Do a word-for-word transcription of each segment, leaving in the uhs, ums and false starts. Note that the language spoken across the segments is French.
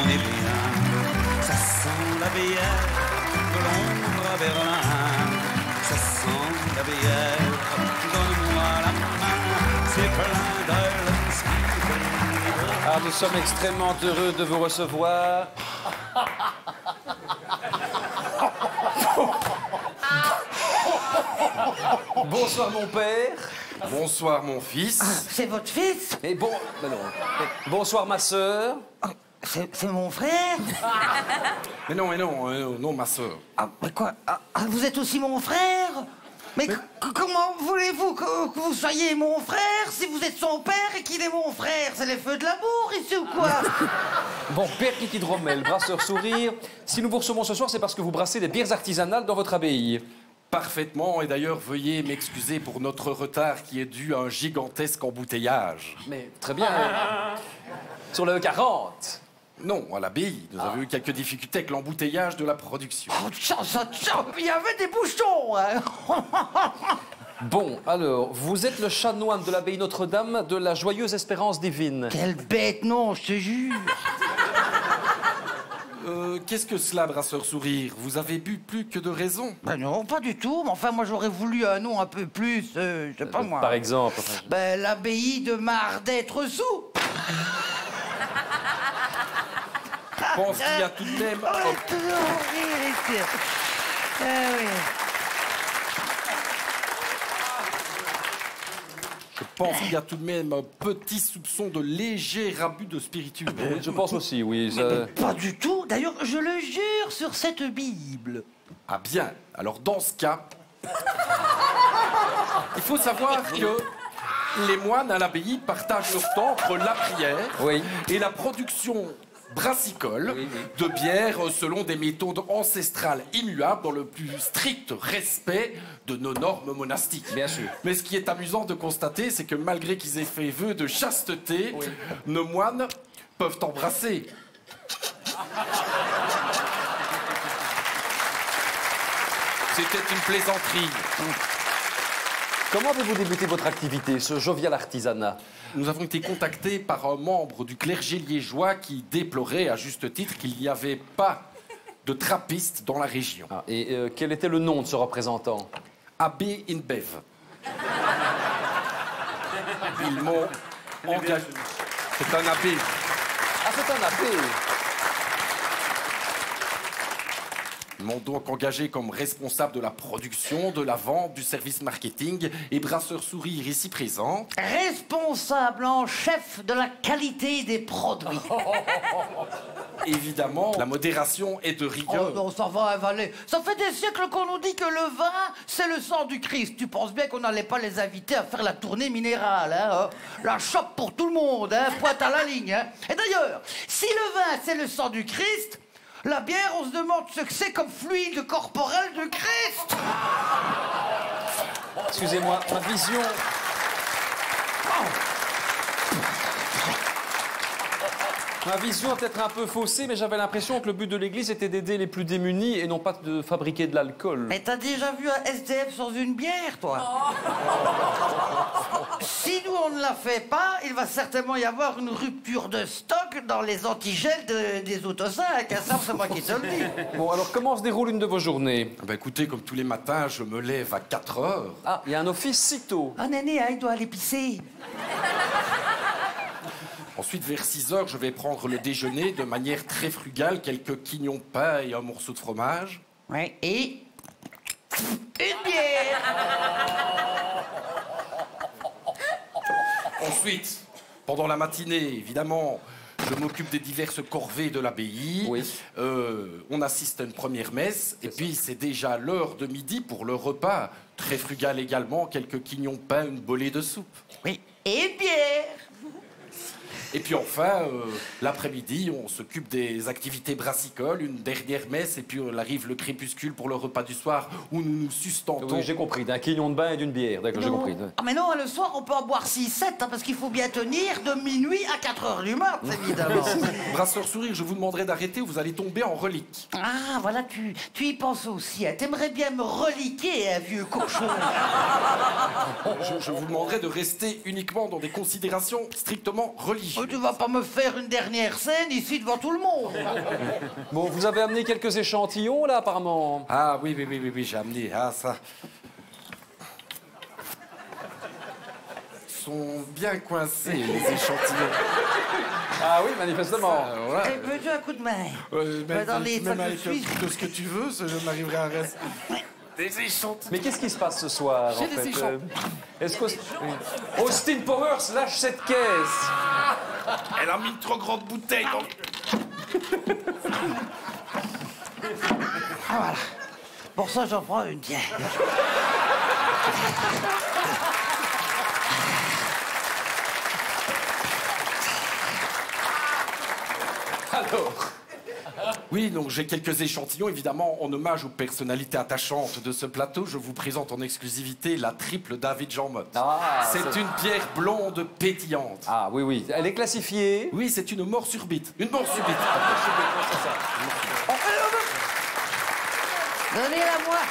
on est bien. Ça sent la bière de Londres à Berlin. Ça sent la bière, donne-moi la main. C'est plein d'elle. Ah, nous sommes extrêmement heureux de vous recevoir. Bonsoir mon père. Bonsoir mon fils. Ah, c'est votre fils? Et bon, ben non. Bonsoir ma sœur. Ah, c'est mon frère? Mais non, mais non, euh, non, ma sœur. Ah, mais quoi? Ah, ah, vous êtes aussi mon frère? Mais, mais... comment voulez-vous que, que vous soyez mon frère si vous êtes son père et qu'il est mon frère? C'est les feux de l'amour ici ou quoi? Bon, père Kiki Dromel, brasseur sourire. Si nous vous recevons ce soir, c'est parce que vous brassez des bières artisanales dans votre abbaye. Parfaitement, et d'ailleurs, veuillez m'excuser pour notre retard qui est dû à un gigantesque embouteillage. Mais très bien. Sur le E quarante. Non, à l'abbaye. Nous Ah. avons eu quelques difficultés avec l'embouteillage de la production. Oh, tchao, tchao, tchao. Il y avait des bouchons, hein. Bon, alors, vous êtes le chanoine de l'abbaye Notre-Dame de la Joyeuse Espérance Divine. Quelle bête, non, je te jure. Euh, qu'est-ce que cela, brasseur sourire? Vous avez bu plus que de raison. Ben non, pas du tout. Mais enfin, moi, j'aurais voulu un nom un peu plus, euh, je sais pas moi. Par exemple. Enfin, je- Ben, l'abbaye de Mar d'être sous. Je pense qu'il y a tout de même... Oh, toujours rire ici. Ah oui. Je pense qu'il y a tout de même un petit soupçon de léger abus de spiritueux. Oui, je pense aussi, oui. ça- Pas du tout. D'ailleurs, je le jure sur cette Bible. Ah bien, alors dans ce cas, il faut savoir que les moines à l'abbaye partagent leur temps entre la prière Oui. et la production brassicole Oui, oui. de bières selon des méthodes ancestrales immuables dans le plus strict respect de nos normes monastiques. Bien sûr. Mais ce qui est amusant de constater, c'est que malgré qu'ils aient fait vœu de chasteté, Oui. nos moines peuvent embrasser. C'était une plaisanterie. Comment avez-vous débuté votre activité, ce jovial artisanat? Nous avons été contactés par un membre du clergé liégeois qui déplorait, à juste titre, qu'il n'y avait pas de trappistes dans la région. Ah, et euh, quel était le nom de ce représentant? Abbé Inbev. Ils m'ont engagé. C'est un abbé. Ah, c'est un abbé. Ils m'ont donc engagé comme responsable de la production, de la vente, du service marketing et brasseur sourire ici présent. Responsable en chef de la qualité des produits. Évidemment, la modération est de Oh rigueur. non, ça va avaler. Ça fait des siècles qu'on nous dit que le vin, c'est le sang du Christ. Tu penses bien qu'on n'allait pas les inviter à faire la tournée minérale, hein, hein. La chope pour tout le monde, hein, pointe à la ligne, hein. Et d'ailleurs, si le vin, c'est le sang du Christ, la bière, on se demande ce que c'est comme fluide corporel de Christ. Excusez-moi, ma vision... Ma vision est peut-être un peu faussée, mais j'avais l'impression que le but de l'Église était d'aider les plus démunis et non pas de fabriquer de l'alcool. Mais t'as déjà vu un S D F sans une bière, toi? Si nous, on ne la fait pas, il va certainement y avoir une rupture de stock dans les antigels de- des autocinq. Hein, ça, c'est moi qui te le dis. Bon, alors comment se déroule une de vos journées? Ben écoutez, comme tous les matins, je me lève à quatre heures. Ah, il y a un office si tôt. Ah, Néné, hein, il doit aller pisser. Ensuite, vers six heures, je vais prendre le déjeuner de manière très frugale, quelques quignons de pain et un morceau de fromage. Ouais, et... une bière. Ensuite, pendant la matinée, évidemment, je m'occupe des diverses corvées de l'abbaye. Oui. Euh, on assiste à une première messe. Et puis, c'est déjà l'heure de midi pour le repas. Très frugal également, quelques quignons de pain, une bolée de soupe. Oui, et une bière. Et puis enfin, euh, l'après-midi, on s'occupe des activités brassicoles, une dernière messe, et puis on arrive le crépuscule pour le repas du soir, où nous nous sustentons. Oui, j'ai compris, d'un quignon de bain et d'une bière. D'accord, j'ai Non. compris. Ah, mais non, le soir, on peut en boire six sept, hein, parce qu'il faut bien tenir de minuit à quatre heures du mat, évidemment. Brasseur sourire, je vous demanderai d'arrêter ou vous allez tomber en relique. Ah, voilà, tu, tu y penses aussi. Hein. T'aimerais bien me reliquer, un vieux cochon. Je, je vous demanderai de rester uniquement dans des considérations strictement religieuses. Oh, tu vas pas me faire une dernière scène ici devant tout le monde. Bon, vous avez amené quelques échantillons, là, apparemment. Ah oui, oui, oui, oui, oui, j'ai amené. Ah, ça. Ils sont bien coincés, les échantillons. Ah oui, manifestement. Alors là, Eh, veux-tu un coup de main? euh, Bah, même, dans les même sacs de avec Suisse. tout ce que tu veux, je n'arriverai à rester. Des échantillons. Mais qu'est-ce qui se passe ce soir, J'ai en des fait échantillons. euh, Est-ce qu'Austin Austin Powers lâche cette caisse? Elle a mis une trop grande bouteille dans le... Ah, voilà. Pour ça, j'en prends une, tiens. Alors, Oui, donc j'ai quelques échantillons, évidemment, en hommage aux personnalités attachantes de ce plateau. Je vous présente en exclusivité la triple David Jean Motte. Ah, c'est c'est- une pierre blonde pétillante. ah oui, oui, elle est classifiée. Oui, c'est une mort subite. Une mort subite. Donnez-la moi.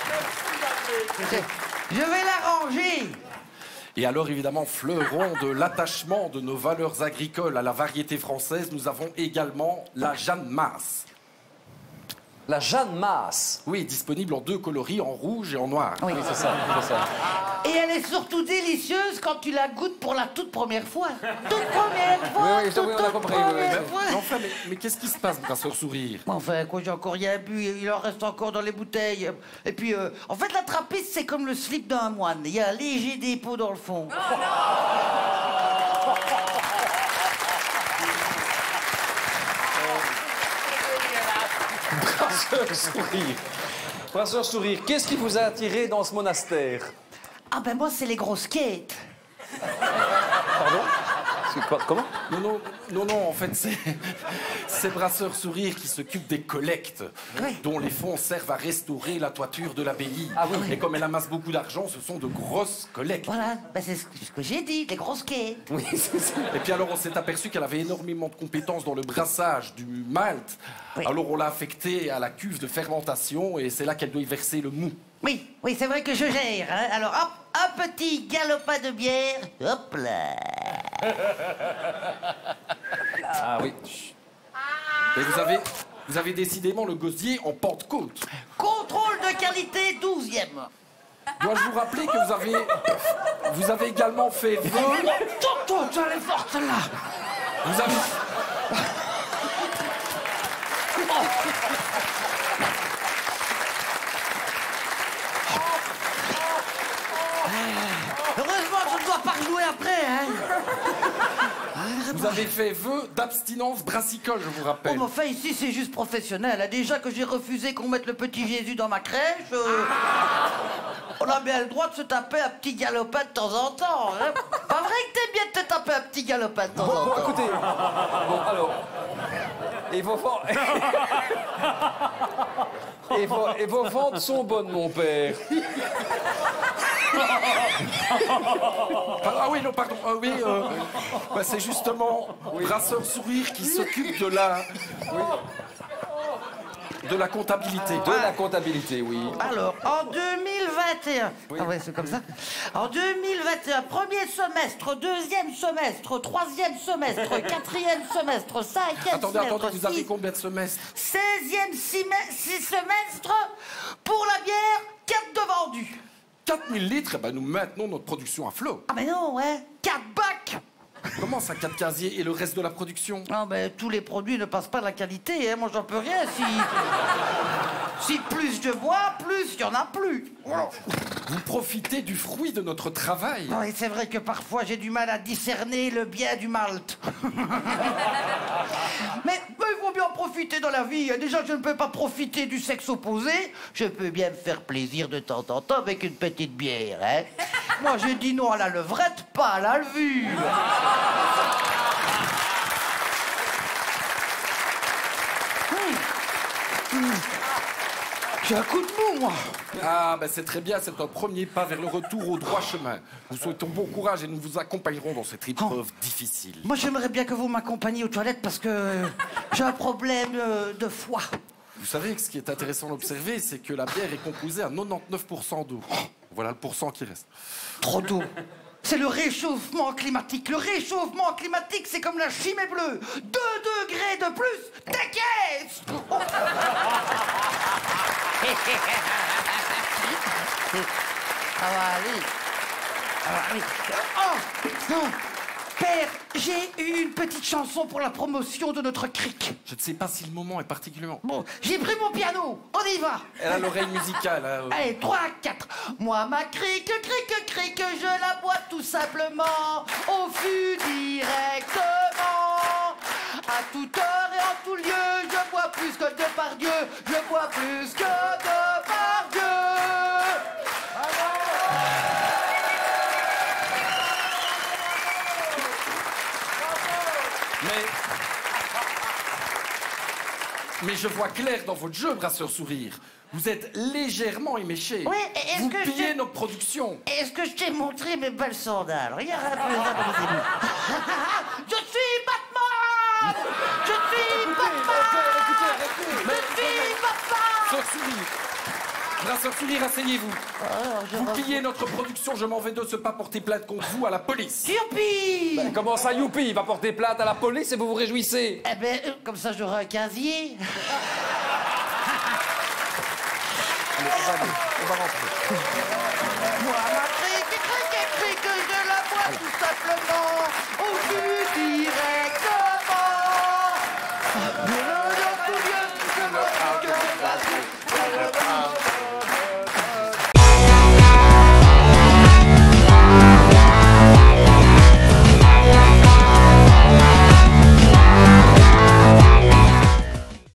Je vais la ranger. Et alors, évidemment, fleuron de l'attachement de nos valeurs agricoles à la variété française, nous avons également la Jeanne Masse. La Jeanne Masse. Oui, disponible en deux coloris, en rouge et en noir. Oui, C'est ça, c'est ça. Et elle est surtout délicieuse quand tu la goûtes pour la toute première fois. Toute première fois, Oui, oui, toute, oui, on a toute compris, oui, première oui. fois. Mais enfin, mais, mais qu'est-ce qui se passe, Brasseur Sourire? Enfin, quoi, j'ai encore rien bu, il en reste encore dans les bouteilles. Et puis, euh, en fait, la trappiste, c'est comme le slip d'un moine. Il y a un léger dépôt dans le fond. Brasseur Sourire. Brasseur Sourire, qu'est-ce qui vous a attiré dans ce monastère? Ah ben moi, c'est les grosses quêtes. Pardon? C'est quoi- Comment? Non, non, non, non, en fait, c'est, c'est Brasseur Sourire qui s'occupe des collectes, Oui. dont les fonds servent à restaurer la toiture de l'abbaye. Ah oui. Et comme elle amasse beaucoup d'argent, ce sont de grosses collectes. Voilà, ben, c'est ce que, ce que j'ai dit, les grosses quêtes. Oui, c'est ça. Et puis alors, on s'est aperçu qu'elle avait énormément de compétences dans le brassage du malt. Oui. Alors, on l'a affectée à la cuve de fermentation et c'est là qu'elle doit y verser le mou. Oui, oui, c'est vrai que je gère. Hein. Alors, hop, un petit galopin de bière. Hop là. Ah oui. Et vous avez, vous avez décidément le gosier en Pentecôte. Contrôle de qualité douzième. Dois-je vous rappeler que vous avez, vous avez également fait vœu. Tonton, tu allais forte celle-là. Vous avez. Heureusement que je ne dois pas rejouer après, hein. Vous avez fait vœu d'abstinence brassicole, je vous Oh, rappelle. mais enfin, ici, c'est juste professionnel. hein. Déjà que j'ai refusé qu'on mette le petit Jésus dans ma crèche, euh, on a bien le droit de se taper un petit galopin de temps en temps. Hein. Pas vrai que t'aimes bien de te taper un petit galopin de temps en Bon, temps? écoutez. Bon, alors. Et vos ventes. Et vos, et vos ventes sont bonnes, mon père. Ah, ah oui, non, pardon. Ah oui, euh, bah, c'est justement Brasseur Sourire qui s'occupe de la. de la comptabilité. De la comptabilité, oui. Alors, en deux mille vingt et un, ah ouais, c'est comme ça. En deux mille vingt et un, premier semestre, deuxième semestre, troisième semestre, quatrième semestre, cinquième Attendez, semestre, attendez, vous avez six- combien de semestres? seizième sime- six semestre, pour la bière, quatre de vendus. quatre mille litres, eh ben, nous maintenons notre production à flot. Ah mais non, ouais, quatre bacs. Comment ça, quatre casiers et le reste de la production? Ah ben, tous les produits ne passent pas de la qualité, hein. Moi j'en peux rien. Si, si plus je bois, plus il y en a plus. Vous profitez du fruit de notre travail. Non, et c'est vrai que parfois j'ai du mal à discerner le bien du malt. mais, mais il faut bien profiter dans la vie. Déjà, je ne peux pas profiter du sexe opposé. Je peux bien me faire plaisir de temps en temps avec une petite bière. Hein. Moi, je dis non à la levrette, pas à la levure. Hum. Hum. J'ai un coup de mou, moi. Ah, ben c'est très bien, c'est un premier pas vers le retour au droit chemin. Nous souhaitons bon courage et nous vous accompagnerons dans cette épreuve difficile. Moi, j'aimerais bien que vous m'accompagniez aux toilettes parce que j'ai un problème euh, de foie. Vous savez que ce qui est intéressant d'observer, c'est que la bière est composée à quatre-vingt-dix-neuf pour cent d'eau. Voilà le pourcent qui reste. Trop d'eau. C'est le réchauffement climatique. Le réchauffement climatique, c'est comme la chimée bleue. Deux degrés de plus, t'inquiète. Ah va aller. Ah va aller. Oh, non. Père, j'ai une petite chanson pour la promotion de notre cric. Je ne sais pas si le moment est particulièrement... Bon, j'ai pris mon piano. On y va. Elle a l'oreille musicale. Hein, euh. Allez, trois, quatre. Moi, ma cric, cric, cric, je la bois tout simplement au fût directement. À toute heure et en tout lieu, je bois plus que de par Dieu. Je bois plus que de par Dieu. Mais... Mais je vois clair dans votre jeu, Brasseur Sourire. Vous êtes légèrement éméché. Oui, est-ce Vous que je pillez t'ai- notre production. Est-ce que je t'ai montré mes belles sandales? Regarde un peu ça. Je suis Batman. Je suis Batman. Je suis Batman. Brasseur Sourire. Brasseur Sourire, asseyez-vous. Vous pillez notre production, je m'en vais de ce pas porter plainte contre vous à la police. Youpi. Ben, comment ça, youpi? Il va porter plainte à la police et vous vous réjouissez. Eh ben, euh, comme ça, j'aurai un casier. Allez, on va, on va rentrer. Moi, ma cric, cric, cric, je la bois tout simplement au fût direct.